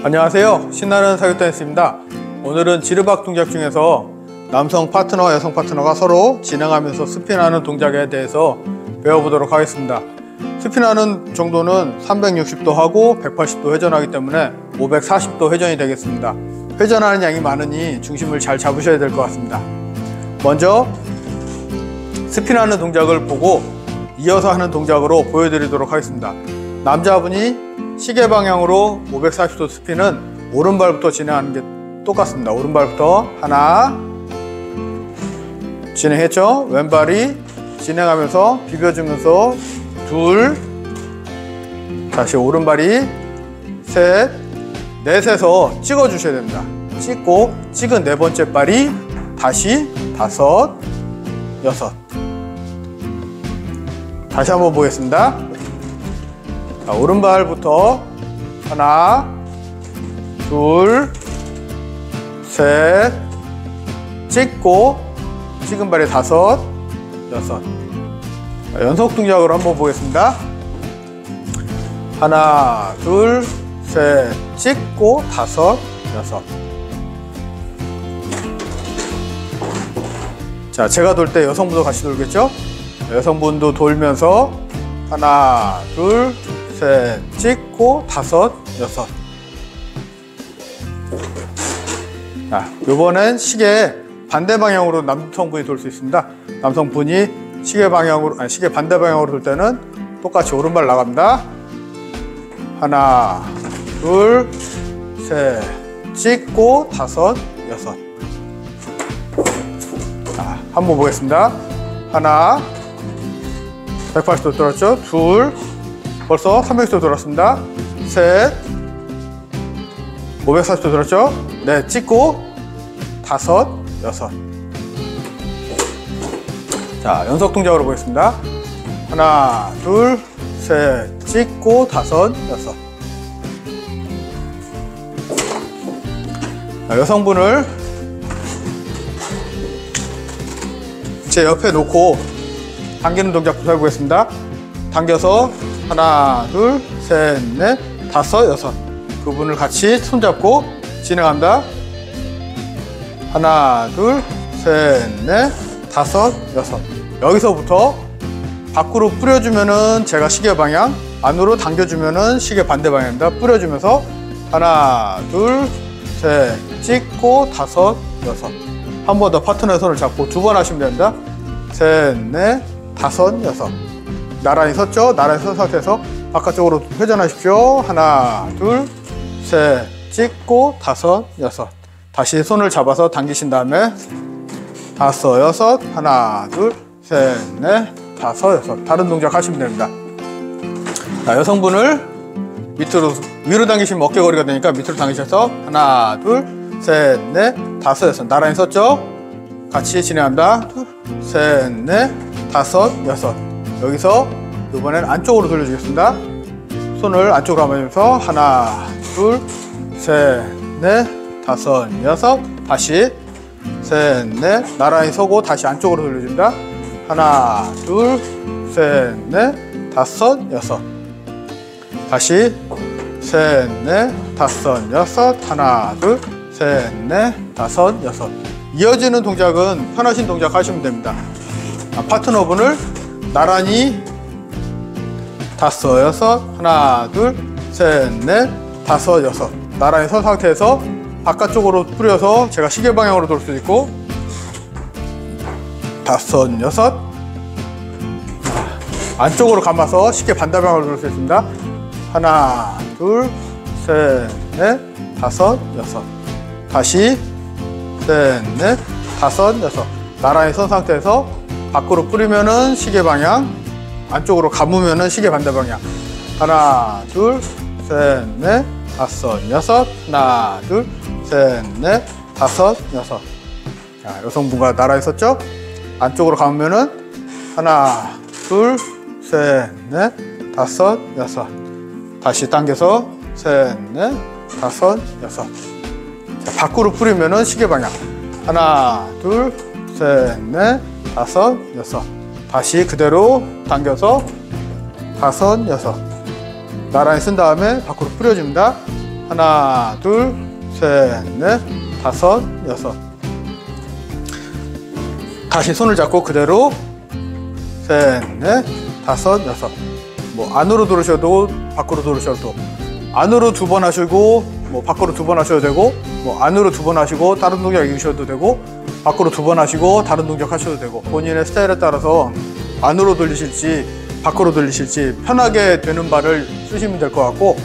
안녕하세요. 신나는 사교댄스입니다. 오늘은 지르박 동작 중에서 남성 파트너, 여성 파트너가 서로 진행하면서 스핀하는 동작에 대해서 배워보도록 하겠습니다. 스핀하는 정도는 360도 하고 180도 회전하기 때문에 540도 회전이 되겠습니다. 회전하는 양이 많으니 중심을 잘 잡으셔야 될 것 같습니다. 먼저 스핀하는 동작을 보고 이어서 하는 동작으로 보여드리도록 하겠습니다. 남자분이 시계 방향으로 540도 스핀은 오른발부터 진행하는 게 똑같습니다. 오른발부터 하나 진행했죠? 왼발이 진행하면서 비벼주면서 둘, 다시 오른발이 셋, 넷에서 찍어 주셔야 됩니다. 찍고 찍은 네 번째 발이 다시 다섯, 여섯. 다시 한번 보겠습니다. 자, 오른발부터 하나, 둘, 셋, 찍고 찍은 발이 다섯, 여섯. 자, 연속 동작으로 한번 보겠습니다. 하나, 둘, 셋, 찍고 다섯, 여섯. 자, 제가 돌 때 여성분도 같이 돌겠죠? 여성분도 돌면서 하나, 둘, 셋, 찍고 다섯, 여섯. 자, 요번엔 시계 반대 방향으로 남성분이 돌 수 있습니다. 남성분이 시계 반대 방향으로 돌 때는 똑같이 오른발 나갑니다. 하나, 둘, 셋, 찍고 다섯, 여섯. 자, 한번 보겠습니다. 하나, 180도 돌았죠? 둘, 벌써 360도 돌았습니다. 셋, 540도 돌았죠? 네, 찍고 다섯, 여섯. 자, 연속 동작으로 보겠습니다. 하나, 둘, 셋, 찍고 다섯, 여섯. 자, 여성분을 제 옆에 놓고 당기는 동작부터 해보겠습니다. 당겨서 하나, 둘, 셋, 넷, 다섯, 여섯. 그분을 같이 손잡고 진행합니다. 하나, 둘, 셋, 넷, 다섯, 여섯. 여기서부터 밖으로 뿌려주면은 제가 시계 방향, 안으로 당겨주면은 시계 반대 방향입니다. 뿌려주면서 하나, 둘, 셋, 찍고 다섯, 여섯. 한 번 더 파트너의 손을 잡고 두 번 하시면 됩니다. 셋, 넷, 다섯, 여섯. 나란히 섰죠? 나란히 선 상태에서 바깥쪽으로 회전하십시오. 하나, 둘, 셋, 찍고 다섯, 여섯. 다시 손을 잡아서 당기신 다음에 다섯, 여섯, 하나, 둘, 셋, 넷, 다섯, 여섯. 다른 동작 하시면 됩니다. 자, 여성분을 위로 당기시면 어깨거리가 되니까 밑으로 당기셔서 하나, 둘, 셋, 넷, 다섯, 여섯. 나란히 섰죠? 같이 진행합니다. 둘, 셋, 넷, 다섯, 여섯. 여기서 이번엔 안쪽으로 돌려주겠습니다. 손을 안쪽으로 감아주면서 하나, 둘, 셋, 넷, 다섯, 여섯. 다시 셋, 넷. 나란히 서고 다시 안쪽으로 돌려줍니다. 하나, 둘, 셋, 넷, 다섯, 여섯. 다시 셋, 넷, 다섯, 여섯. 하나, 둘, 셋, 넷, 다섯, 여섯. 이어지는 동작은 편하신 동작 하시면 됩니다. 파트너분을 나란히 다섯, 여섯, 하나, 둘, 셋, 넷, 다섯, 여섯. 나란히 선 상태에서 바깥쪽으로 뿌려서 제가 시계 방향으로 돌 수 있고 다섯, 여섯. 안쪽으로 감아서 시계 반대 방향으로 돌 수 있습니다. 하나, 둘, 셋, 넷, 다섯, 여섯. 다시 셋, 넷, 다섯, 여섯. 나란히 선 상태에서 밖으로 뿌리면은 시계 방향, 안쪽으로 감으면은 시계 반대 방향. 하나, 둘, 셋, 넷, 다섯, 여섯. 하나, 둘, 셋, 넷, 다섯, 여섯. 자, 여성분과 나란히 섰죠? 안쪽으로 감으면은 하나, 둘, 셋, 넷, 다섯, 여섯. 다시 당겨서 셋, 넷, 다섯, 여섯. 자, 밖으로 뿌리면은 시계 방향. 하나, 둘, 셋, 넷, 다섯, 여섯. 다시 그대로 당겨서 다섯, 여섯. 나란히 쓴 다음에 밖으로 뿌려줍니다. 하나, 둘, 셋, 넷, 다섯, 여섯. 다시 손을 잡고 그대로 셋, 넷, 다섯, 여섯. 뭐 안으로 들으셔도 밖으로 들으셔도 안으로 2번 하시고 뭐 밖으로 2번 하셔도 되고 뭐 안으로 2번 하시고 다른 동작 이으셔도 되고 밖으로 2번 하시고 다른 동작 하셔도 되고 본인의 스타일에 따라서 안으로 들리실지 밖으로 들리실지 편하게 되는 발을 쓰시면 될 것 같고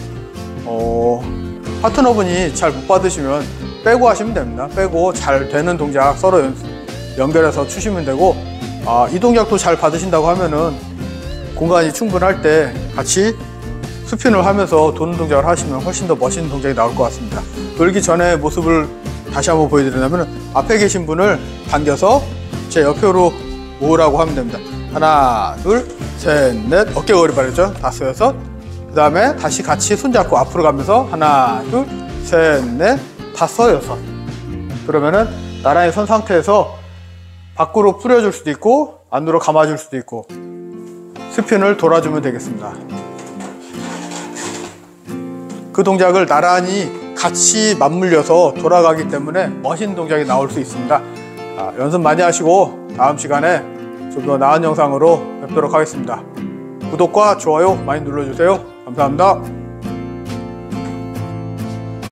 파트너분이 잘 못 받으시면 빼고 하시면 됩니다. 빼고 잘 되는 동작 서로 연결해서 추시면 되고 이 동작도 잘 받으신다고 하면은 공간이 충분할 때 같이 스핀을 하면서 도는 동작을 하시면 훨씬 더 멋있는 동작이 나올 것 같습니다. 돌기 전에 모습을 다시 한번 보여드리려면 앞에 계신 분을 당겨서 제 옆으로 모으라고 하면 됩니다. 하나, 둘, 셋, 넷, 어깨 거리 바르죠? 다섯, 여섯. 그 다음에 다시 같이 손잡고 앞으로 가면서 하나, 둘, 셋, 넷, 다섯, 여섯. 그러면은 나란히 선 상태에서 밖으로 뿌려줄 수도 있고 안으로 감아줄 수도 있고 스핀을 돌아주면 되겠습니다. 그 동작을 나란히 같이 맞물려서 돌아가기 때문에 멋있는 동작이 나올 수 있습니다. 연습 많이 하시고 다음 시간에 좀 더 나은 영상으로 뵙도록 하겠습니다. 구독과 좋아요 많이 눌러주세요. 감사합니다.